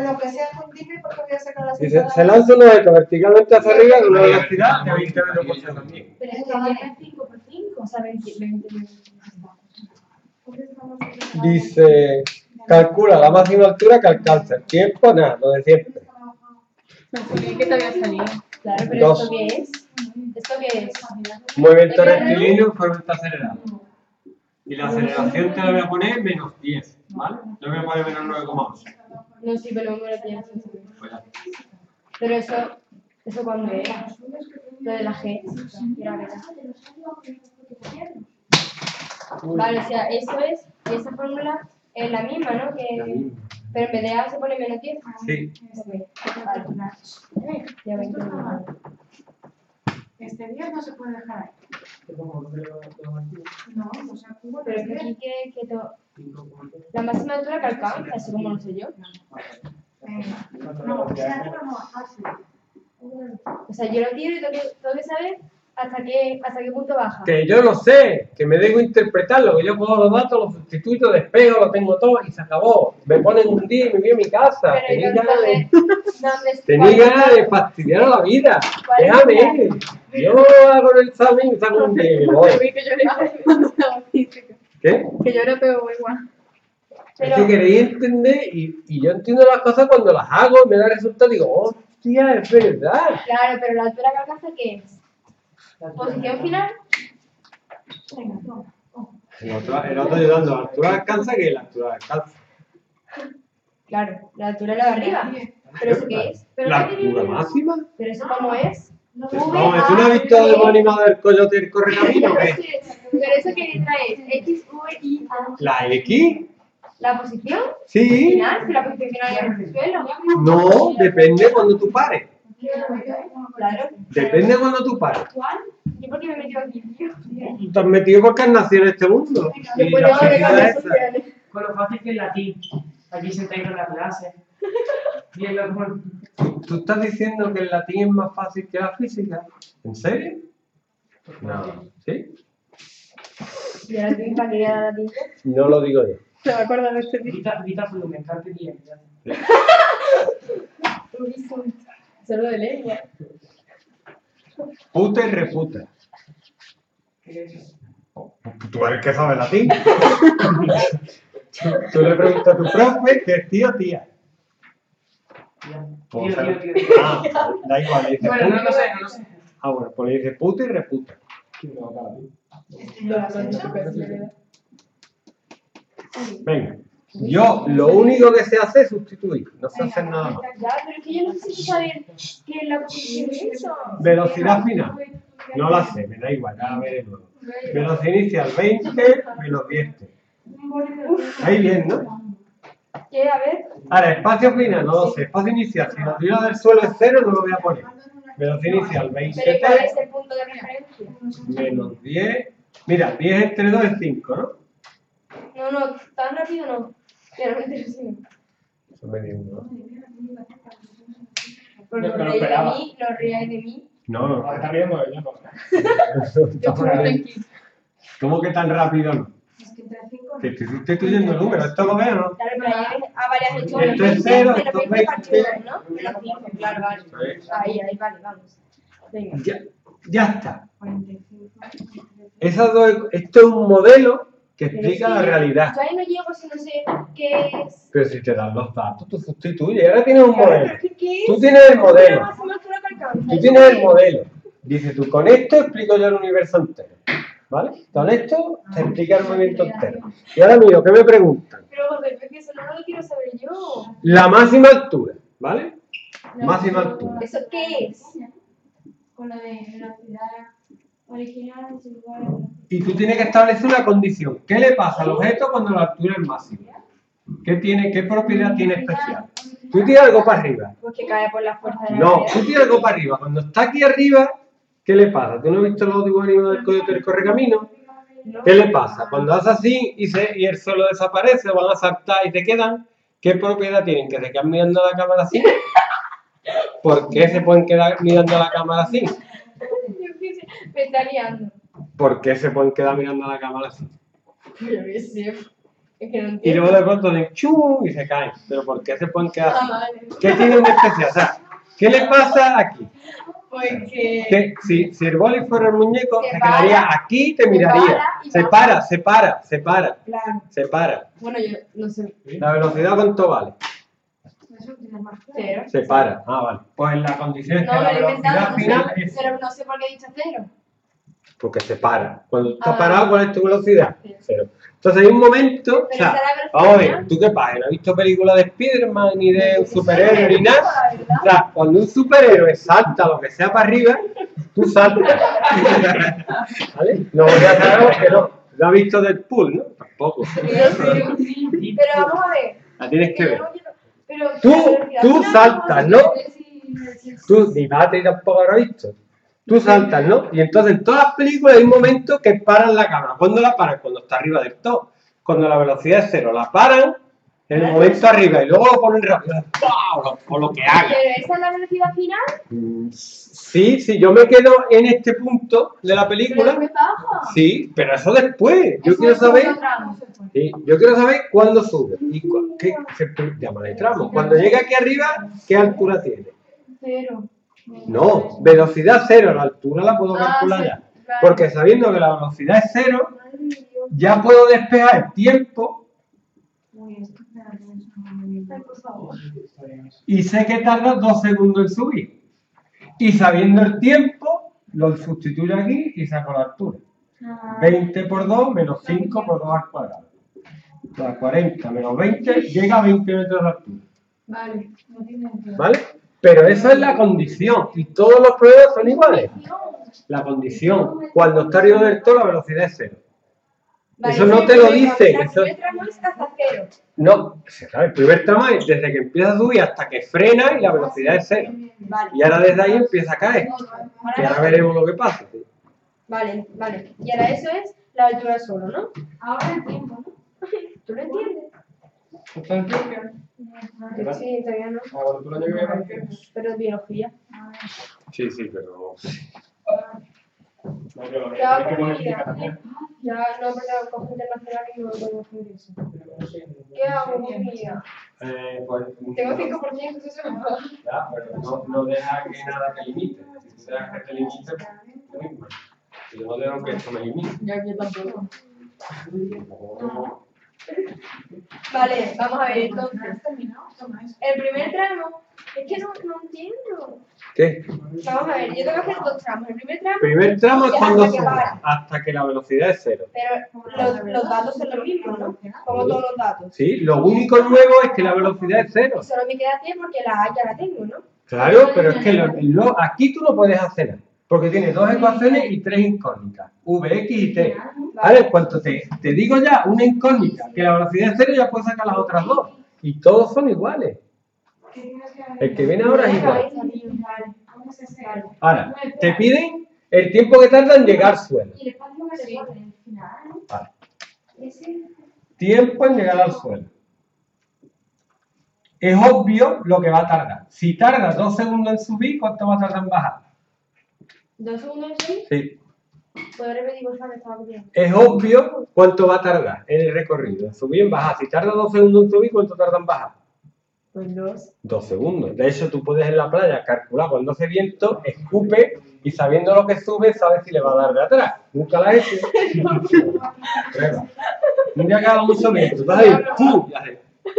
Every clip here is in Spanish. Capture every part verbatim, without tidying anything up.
Pero que sea fundible porque voy a sacar la Dice, se lanza un objeto verticalmente hacia arriba con una velocidad de veinte metros por segundo. Pero es que tiene cinco por cinco, o sea, veinte, veinte. Dice, calcula la máxima altura que alcanza. El tiempo, nada, lo de siempre. ¿Qué te había salido? Claro, pero Dos. ¿esto qué es? ¿Esto qué es? Movimiento rectilíneo en fórmula acelerado. Y la aceleración te la voy a poner menos diez, ¿vale? Le voy a poner menos nueve coma ocho. No, sí, pero no lo tienes. Pero eso, ¿eso cuándo era? Lo de la G. Era verdad. Vale, o sea, eso es, y esa fórmula es la misma, ¿no? Que, pero en vez de A se pone menos diez. Sí. Ok, vale. Ya me entiendo. Este día no se puede dejar ahí. No, o sea, cubo Pero es que aquí que, que to... la máxima altura que alcanza, eso como lo sé yo. no, o sea, no, no, así. O sea, yo lo tiro y tengo que, tengo que saber hasta qué, hasta qué punto baja. Que yo lo sé, que me dejo interpretarlo, que yo cojo los datos, los sustituyo, despego, lo tengo todo y se acabó. Me ponen un día y me voy a mi casa. Pero Tenía yo ganas de, ¿dónde tenía ganas de fastidiar a la vida. ¿Cuál es Déjame. Yo hago el examen y saco un día y me voy. Que yo era física. ¿Qué? Que yo era peor igual. Es que queréis entender y, y yo entiendo las cosas cuando las hago y me da resultado y digo, hostia, es verdad. Claro, pero la altura que alcanza, ¿qué es? ¿Posición final? Venga, toma. El otro, el otro ayudando, la altura alcanza que la altura alcanza. Claro, la altura es la de arriba. ¿Pero eso qué es? ¿Pero La qué tiene altura que ver? máxima. ¿Pero eso cómo es? Vamos, ¿tú no has visto el animado del coyote y el correcamino? ¿Qué? ¿Pero eso qué letra es? X, V, I, A. ¿La X? ¿La posición Sí. final? Si la posición final es en el suelo. No, depende cuando tú pares. Claro. Depende cuando tú pares. ¿Cuál? ¿Yo por qué me he metido aquí, tío? Tú te has metido porque has nacido en este mundo. Y Después la yo de felicidad las es esa. sociales. Con lo fácil que es latín. Aquí se integra la clase. Y es lo como... ¿Tú estás diciendo que el latín es más fácil que la física? ¿En serio? No. ¿Sí? ¿Y ahora tienes para que la tinta? No lo digo yo. Se va a acordar de este vídeo. Vita, vita fundamental bien. Solo de lengua. Puta y reputa. ¿Qué es eso? Tú eres que sabe latín. Tú le preguntas a tu profe que es tío o tía. Tío, tío, tío, tío. Ah, da igual, le dice Bueno, puta. no lo sé, no lo sé. Ah, bueno, pues le dice puta y reputa. Venga. Yo lo único que sé hacer es sustituir, no sé hacer nada más. Ya, pero es que yo necesito saber qué es la posición de eso. Velocidad final. No la sé, me da igual, ya la veré luego. Velocidad inicial veinte menos diez. Ahí bien, ¿no? ¿Qué? A ver. Ahora, espacio final, no lo sé. Espacio inicial, si la altura del suelo es cero, no lo voy a poner. Velocidad inicial veinte Pero ¿cuál es el punto de referencia? menos diez. Mira, diez entre dos es cinco, ¿no? No, no, tan rápido no. Ya no me interesa. Eso me dio uno. Porque Yo los me lo reíais de esperaba. mí, los reíais de mí. No, no, no. Está bien, bueno, yo no. Yo estuve tranquilo. ¿Cómo que tan rápido no? Es que entre cinco. Te estoy sustituyendo el número, ¿esto lo veo, no? Claro, pero ahí a varias hecho Esto es cero, esto es veinte. partidos, ¿no? Menos cinco, claro, vale. Ahí, ahí, vale, vamos. Venga. Ya, ya está. Esas dos, esto es un modelo que explica la realidad. Yo ahí no llego si no sé qué es. Pero si te dan los datos, tú sustituyes. Ahora tienes un Claro, modelo. pero es que ¿qué es? Tú tienes el modelo. La máxima altura que alcanza. Tú tienes el modelo. Dice tú, con esto explico yo el universo entero. ¿Vale? Con esto te explica el movimiento entero. Y ahora mío, ¿qué me preguntan? Pero José, es que eso no lo quiero saber yo. La máxima altura. ¿Vale? Máxima altura. ¿Eso qué es? Con lo de velocidad original es igual a Y tú tienes que establecer una condición. ¿Qué le pasa al objeto cuando la altura es máxima? ¿Qué tiene, qué propiedad tiene especial? Tú tiras algo para arriba. Pues que cae por la fuerza de la No, gravedad. tú tiras algo para arriba. Cuando está aquí arriba, ¿qué le pasa? ¿Tú no has visto los dibujos animados del coyote del correcamino? ¿Qué le pasa? Cuando haces así y, se, y el suelo desaparece, van a saltar y te quedan, ¿qué propiedad tienen? ¿Que se quedan mirando a la cámara así? ¿Por qué se pueden quedar mirando a la cámara así? Me está liando. ¿Por qué se pueden quedar mirando a la cámara así? Yo qué sé. Es que no y entiendo. luego de pronto de chum y se caen. ¿Pero por qué se pueden quedar así? Ah, vale. ¿Qué tienen de especial? O sea, ¿qué le pasa aquí? Pues que... Que si, si el boli fuera el muñeco, Se se para, quedaría aquí y te se miraría. para y Se va. para, se para, se para, Claro. se para. Bueno, yo no sé. ¿La velocidad cuánto vale? Eso tiene más Cero. Se para. Ah, vale. Pues la condición es No, que me la lo he inventado, velocidad no final sé, es pero no sé por qué he dicho cero. porque se para. Cuando está Ah, parado, ¿cuál es tu velocidad? Cero. Cero. Entonces hay un momento, o Pero sea, esa es la velocidad vamos a ver, final. ¿tú qué pasa? ¿No has visto películas de Spiderman ni de un superhéroe ni nada? La verdad. O sea, cuando un superhéroe salta lo que sea para arriba, tú saltas. ¿Vale? No voy a saber que no. ¿Lo has visto Deadpool, no? Tampoco. Pero vamos a ver. La tienes que que yo ver. no quiero- Pero Tú- la velocidad tú final, saltas, ¿no? ¿no? Tú, ni Batty tampoco lo has visto. Tú saltas, ¿no? Y entonces en todas las películas hay un momento que paran la cámara. ¿Cuándo la paran? Cuando está arriba del todo. Cuando la velocidad es cero. La paran en el momento arriba y luego lo ponen rápido. ¡Pau! O lo que haga. Pero esa es la velocidad final. Mm, Sí, sí, yo me quedo en este punto de la Pero película. después baja. Sí, pero eso después. Yo Eso quiero es saber. otro tramo. Sí, yo quiero saber cuándo sube. Y cu- qué se llama de tramo. Cuando llega aquí arriba, ¿qué altura tiene? Cero. No, velocidad cero, la altura la puedo Ah, calcular sí, ya. claro. Porque sabiendo que la velocidad es cero, ya puedo despejar el tiempo Ay, por favor. y sé que tarda dos segundos en subir. Y sabiendo el tiempo, lo sustituyo aquí y saco la altura. veinte por dos menos cinco por dos al cuadrado. O sea, cuarenta menos veinte llega a veinte metros de altura. Vale. ¿Vale? Pero esa es la condición y todos los pruebas son iguales. La condición, cuando está arriba del todo, la velocidad es cero. Vale, Eso no sí, te lo pero dicen, La eso- primera tramo es hasta cero. No, claro, el primer tramo es desde que empieza a subir hasta que frena y la velocidad es cero. Vale. Y ahora desde ahí empieza a caer. Que ahora veremos lo que pasa. Vale, vale. Y ahora eso es la altura solo, ¿no? Ahora el tiempo, ¿no? ¿Tú lo entiendes? ¿Está en Turquía? ¿Verdad? Sí, todavía no. Ah, bueno, ¿tú lo has llegado a ver? Pero es biología. Sí, sí, pero... No, pero Ya hay que por poner mi vida. explicación. Ya no, porque la cojo internacional y no puedo hacer eso. ¿Qué hago con mi vida? Eh, pues, Tengo cinco por ciento, eso se me va. Ya, pero no, no deja que nada te limite. Si tú dejas que te limite, pues tú mismo. Yo no dejo que esto me limite. Ya que tampoco. Vale, vamos a ver entonces. ¿Has terminado? Toma eso. El primer tramo, es que no, no entiendo. ¿Qué? Vamos a ver, yo tengo que hacer dos tramos. El primer tramo, Primer tramo es Ya, cuando hasta que sube, para. hasta que la velocidad es cero. pero los, los datos son los mismos, ¿no? Como todos los datos. Sí, lo único nuevo es que la velocidad es cero. Solo me queda T porque la A ya la tengo, ¿no? Claro, pero es que lo- lo- aquí tú no puedes hacer nada. Porque tiene dos ecuaciones y tres incógnitas. V, X y T. ¿Vale? En cuanto te, te digo ya una incógnita, que la velocidad es cero, ya puedes sacar las otras dos. Y todos son iguales. ¿Qué tienes que hacer? El que viene ahora es igual. Vale. ¿Cómo se hace? Ahora, te piden el tiempo que tarda en llegar al suelo. Y el espacio que le pone al final, ¿no? Vale. Ese, Tiempo en llegar al suelo. Es obvio lo que va a tardar. Si tarda dos segundos en subir, ¿cuánto va a tardar en bajar? ¿Dos segundos sí? Sí. ¿Puedo repetir, por favor? Estaba bien. Es obvio cuánto va a tardar en el recorrido, en subir y en bajar. Si tarda dos segundos en subir, ¿cuánto tarda en bajar? Pues dos. Dos segundos. De hecho, tú puedes en la playa calcular cuando hace viento, escupe y sabiendo lo que sube, sabes si le va a dar de atrás. Nunca la has hecho. Prueba. Un día que haga mucho viento, vas a ir, ¡pum! Y haces.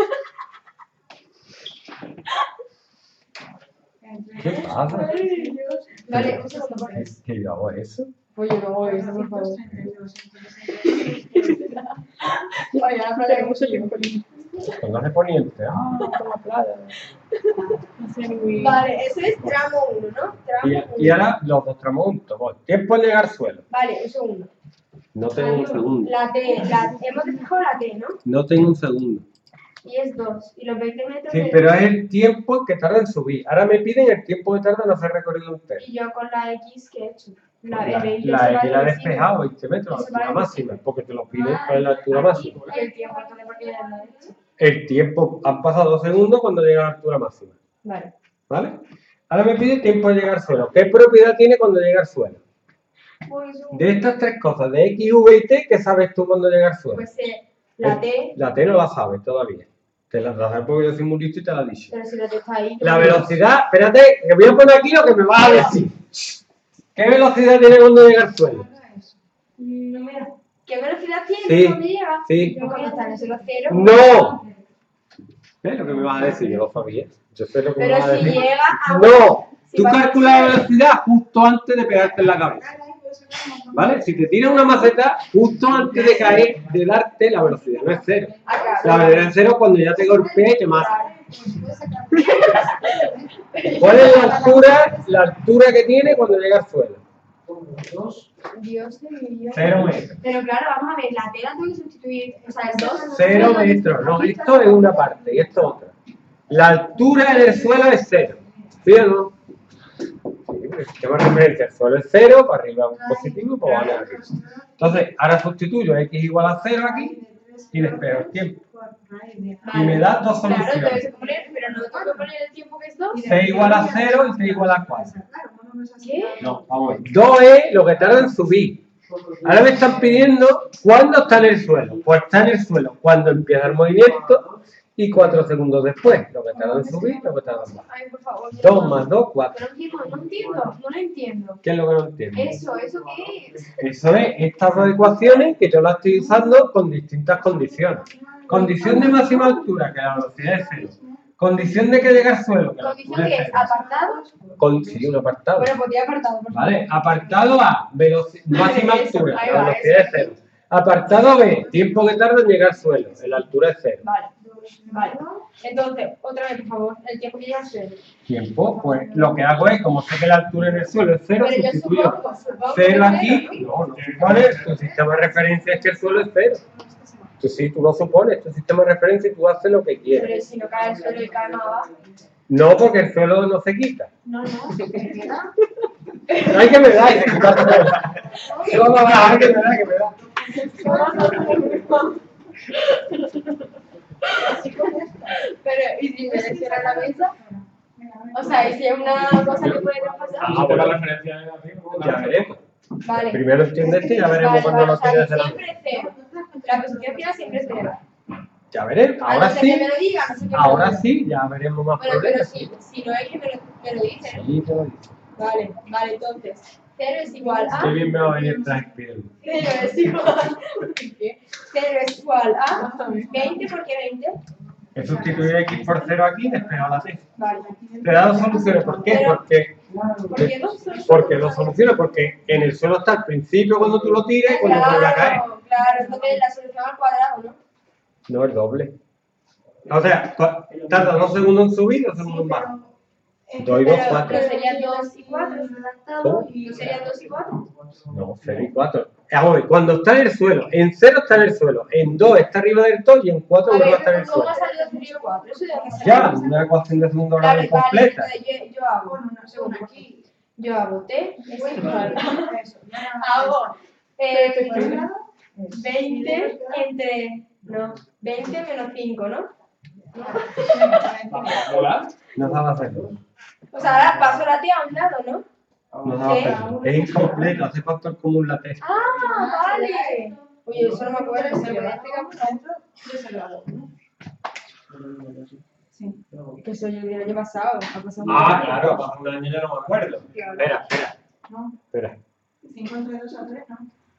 ¿Qué pasa? Vale, un segundo, por favor. ¿Que yo hago eso? Pues yo no hago eso, por favor. cuatrocientos treinta y dos. Oye, la playa mucho tiempo. Cuando hace poniente. Ah, por la playa. Vale, eso es tramo uno, ¿no? Tramo Y, uno. y ahora los dos tramos juntos. Voy. Tiempo en llegar al suelo. Vale, un segundo. No tengo un segundo. La T, la, hemos despejado la T, ¿no? No tengo un segundo. Y es dos. Y los veinte metros Sí, de- pero es el tiempo que tarda en subir. Ahora me piden el tiempo que tarda en hacer recorrido entero. Y yo con la X que he hecho. La, La, el veinte la se X vale la he encima. despejado, veinte metros, la Eso vale altura encima. máxima, porque te lo piden para la altura máxima. Y el tiempo, entonces, porque ya lo he hecho. El tiempo, han pasado dos segundos cuando llega a la altura máxima. Vale. ¿Vale? Ahora me pide tiempo de llegar al suelo. ¿Qué propiedad tiene cuando llega al suelo? Pues, De estas tres cosas, de X, V y T, ¿qué sabes tú cuando llega al suelo? pues eh, La T, La T no la sabes todavía. Te la sabes porque yo soy muy listo y te la he dicho. pero si la T está ahí. La velocidad, espérate, que voy a poner aquí lo que me vas a decir. ¿Qué velocidad tiene cuando llega al suelo? Mm, No, mira. ¿Qué velocidad tiene Sí, cuando llega? sí. Yo cuando está en el suelo cero. ¡No! ¿Ves lo que me vas a decir? Yo lo sabía. Yo sé lo que me Pero vas a si decir. llega a. ¡No! Si Tú va- calculas la velocidad justo antes de pegarte en la cabeza. ¿Vale? Si te tiras una maceta, justo antes de caer, de darte, la velocidad no es cero. Ah, claro. La velocidad es cero cuando ya te golpea y te mata. ¿Cuál es la altura, la altura que tiene cuando llega al suelo? Dios de mi vida. Cero metros. Pero claro, vamos a ver, la tela tengo que sustituir, o sea, el dos. Cero metros. No, esto es una parte y esto otra. La altura en el suelo es cero. ¿Sí o no? Sí, el sistema de referencia, el suelo es cero, para arriba un positivo y para abajo negativo. Entonces, ahora sustituyo x igual a cero aquí y despego el tiempo. Y me da dos Claro, entonces soluciones. se poner, pero no tengo que poner el tiempo que es dos. C igual a cero y C igual a cuatro. ¿Qué? No, vamos a ver. dos es lo que tarda en subir. Ahora me están pidiendo cuándo está en el suelo. Pues está en el suelo cuando empieza el movimiento y cuatro segundos después. Lo que tarda en subir y lo que tarda en bajar. Ay, por favor. dos más dos, cuatro. No entiendo, no entiendo, no lo entiendo. ¿Qué es lo que no entiendo? Eso, ¿eso qué es? Eso es estas dos ecuaciones que yo las estoy usando con distintas condiciones. Condición de máxima altura, que la velocidad es cero. Condición de que llega al suelo, que la Condición altura que es es cero. apartado. Con, sí, un apartado. Bueno, pues ya apartado, por favor. ¿Vale? Apartado A, veloci- máxima Eso, altura, ahí la va, velocidad es eso. cero. Apartado B, tiempo que tarda en llegar al suelo, la altura es cero. Vale, vale. Entonces, otra vez, por favor, el tiempo que llega al suelo. Tiempo, pues lo que hago es, como sé que la altura en el suelo es cero, Pero yo sustituyo supongo, supongo que cero es aquí, cero, no, no supones, tu sistema de referencia es que el suelo es cero. Tú sí, tú lo supones, tu sistema de referencia y tú haces lo que Pero quieres. si no cae al suelo y cae más abajo. No, porque el suelo no se quita. No, no, se queda. Ay, que me da, y se quita todo. ¿Qué vamos a ver? Ay, que me da, que me da. Pero, ¿y si me lesionan la mesa? O sea, ¿y si es una cosa que puede traspasar? Ah, Por la bueno, referencia de arriba. ya veremos. Vale. Primero entiende esto y ya veremos Vale, cuando vale, lo o sea, tengas que de la siempre es cero. La posición final siempre es cero. Ya veremos. A Ahora no ser que me sí, lo diga, no sé qué me ahora lo diga. sí, ya veremos más Bueno, pero problemas. si, si no es que me lo, me lo dice, ¿no? Sí, te lo digo. Vale, vale, entonces, cero es igual a... Qué bien me va a venir Tranquilo. cero es igual... cero es igual a... veinte, ¿por qué veinte? He sustituido x por cero aquí y despegado la t. Vale. Te he dado soluciones. ¿Por qué? Pero- Porque, ¿Por qué dos? porque dos soluciones. Porque en el suelo está al principio cuando tú lo tires y cuando vuelve a caer. Claro, claro, entonces la solución al cuadrado, ¿no? No, el doble. O sea, cua- tarda dos segundos en subir y dos segundos en bajar. Doy dos, Pero, cuatro. pero serían dos y cuatro. ¿Cómo? ¿No serían dos y cuatro? No, cero y cuatro. Vamos a ver, cuando está en el suelo, en cero está en el suelo, en dos está arriba del todo y en cuatro A vuelve a ver, estar en el ¿cómo suelo. ha salido cero y cuatro? Eso ya no sé. Ya, una ecuación de segundo Vale, grado vale, completa. entonces yo, yo hago, un segundo, yo hago T, es igual a- hago eh, veinte entre, no, veinte menos cinco, ¿no? ¿Hola? No sabe hacerlo. O sea, ahora paso la T a un lado, ¿no? No sabe hacerlo. Es incompleto, hace factor común la T. ¡Ah, vale! Oye, eso no me acuerdo, ¿se lo voy a explicar? Yo se lo hago, ¿no? Sí. Que eso yo el año pasado, ha pasado un Ah, año. claro, hace un año ya no me acuerdo. Espera, espera, ¿No? espera. cinco entre dos a tres, ¿no?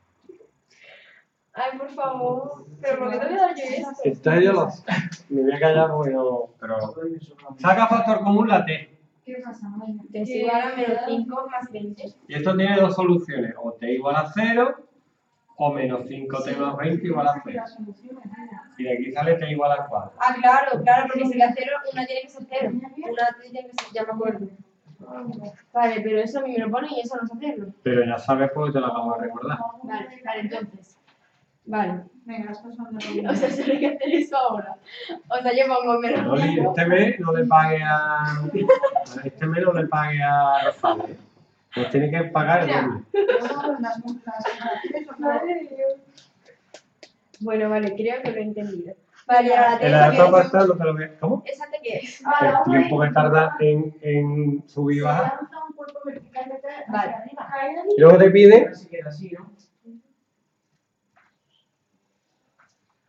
Ay, por favor, pero ¿por qué te voy a dar yo esto? Entonces yo lo me voy a callar porque no. Pero. Saca factor común la T. ¿Qué pasa? T es igual a menos cinco más veinte. Y esto tiene dos soluciones. O T igual a cero, o menos cinco T más veinte igual a cero. Y de aquí sale T igual a cuatro. Ah, claro, claro, porque si la cero, una tiene que ser cero. Una tiene que ser, ya me acuerdo. Vale, pero eso a mí me lo pone y eso no sé hacerlo. Pero ya sabes porque te lo acabo de recordar. Vale, vale, entonces. Vale. Venga, esto son dos. O sea, solo hay que hacer eso ahora. O sea, yo pongo menos No, li- este mes no le pague a. Este mes no le pague a Rafael. ¿eh? Pues tiene que pagar el doble. Luego las multas, ¿tres o cuatro? Bueno, vale, creo que lo he entendido. Vale, y ahora la En la de T todo pasado lo que lo ve. ¿Cómo? ¿Esa T qué es? El tiempo que tarda en, en subir y Se bajar. lanza un cuerpo vertical de tres hacia Vale. arriba. Y luego te pide Ahora sí queda así, ¿no?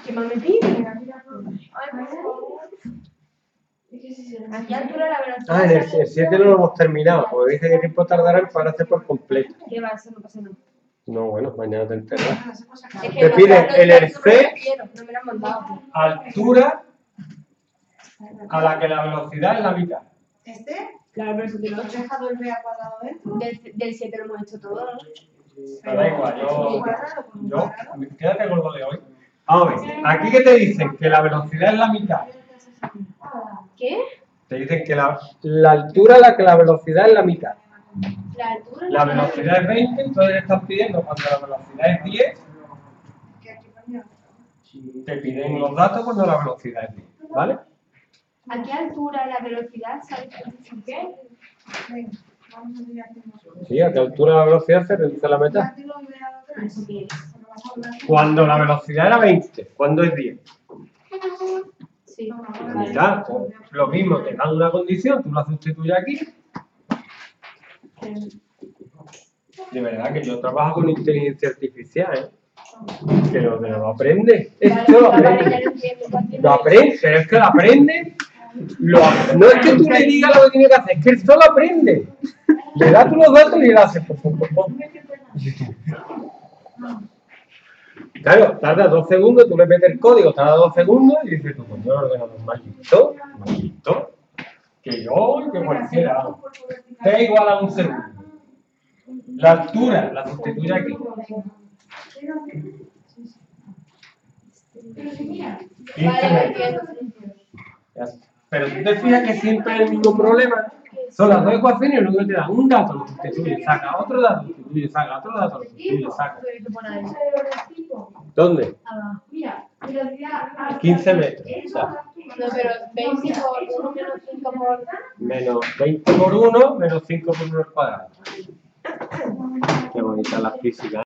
¿Qué más me pide? Venga, mira, por- Ay, por favor. Es que si se ¿A qué altura la velocidad? Ah, en el siete no lo hemos terminado, porque dice que tiempo tardará en pararse por completo. ¿Qué va? Eso no pasa nada. No, bueno, mañana te enteras. Ah, se puede sacar. Es que Te no, pide no, el no, R C. no me lo quiero, no me lo han mandado. Altura a la que la velocidad es la mitad. ¿Este? Claro, pero eso tiene ¿Lo has dejado el B a cuadrado dentro? Del, del siete lo hemos hecho todo, ¿no? Pero da igual, ¿Un yo, cuadrado con un yo, cuadrado? quédate con lo de hoy. Vamos a ver, aquí que te dicen que la velocidad es la mitad. ¿Qué? Te dicen que la, la altura a la que la velocidad es la mitad. La altura. La velocidad es veinte, entonces le están pidiendo cuando la velocidad es diez, Que aquí ponía. te piden los datos cuando la velocidad es diez, ¿vale? ¿A qué altura la velocidad? ¿Sabes qué? Venga, vamos a ver aquí nosotros. Sí, a qué altura la velocidad se reduce a la mitad. Dátelo y ve a otra vez. ¿Eso qué es? Porque vas a hablar. Cuando la velocidad era veinte, ¿cuándo es diez? Sí. La mitad. O lo mismo, te dan una condición, tú la sustituyes aquí. De verdad que yo trabajo con inteligencia artificial, ¿eh? Que lo que lo aprende, esto lo Vale, vale, aprende. ya lo entiendo. ¿Cuánto Lo aprende, pero es que lo aprende. Lo, no es que tú le digas lo que tiene que hacer, es que él solo aprende. Le das tú los datos y él hace. Pum, pum, pum, pum. Claro, tarda dos segundos, tú le metes el código, tarda dos segundos y dices tú, coño, el ordenador más listo, más listo, que yo y que cualquiera. T igual a un segundo. La altura la sustituye aquí. Pero si mira, quince Vale, lo metros. entiendo. Ya está. Pero tú te fijas que siempre es el mismo problema. Son las dos ecuaciones y luego te dan un dato, lo sustituye, saca otro dato, lo sustituye, saca otro dato, lo sustituye, saca. Tuve que poner ahí. ¿Dónde? Abajo. Mira, velocidad. quince metros. Eso. Ya. No, pero veinte por uno menos cinco por... Menos veinte por uno, menos cinco por uno al cuadrado. Qué bonita la física.